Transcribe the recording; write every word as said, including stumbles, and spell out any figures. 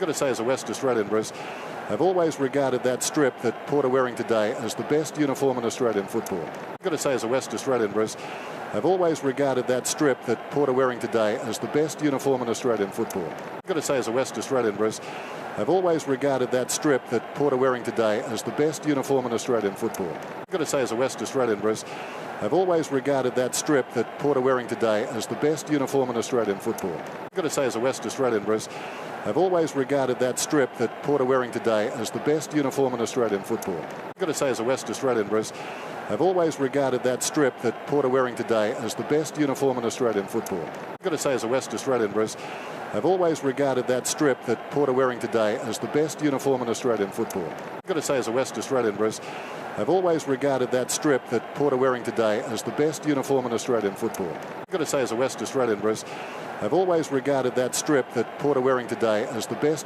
got to say, as a West Australian, Bruce, I've always regarded that strip that Port are wearing today as the best uniform in Australian football. I've got to say, as a West Australian, Bruce, I've always regarded that strip that Port are wearing today as the best uniform in Australian football. I've got to say, as a West Australian, Bruce, I've always regarded that strip that Port are wearing today as the best uniform in Australian football. I've got to say, as a West Australian, Bruce, I've always regarded that strip that Port are wearing today as the best uniform in Australian football. I've got to say, as a West Australian, Bruce, I've always regarded that strip that Port are wearing today as the best uniform in Australian football. I've got to say, as a West Australian, Bruce, I've always regarded that strip that Port are wearing today as the best uniform in Australian football. I've got to say, as a West Australian, Bruce, I've always regarded that strip that Port are wearing today as the best uniform in Australian football. I've got to say, as a West Australian, Bruce, I've always regarded that strip that Port are wearing today as the best uniform in Australian football. I've got to say, as a West Australian, Bruce, I've always regarded that strip that Port are wearing today as the best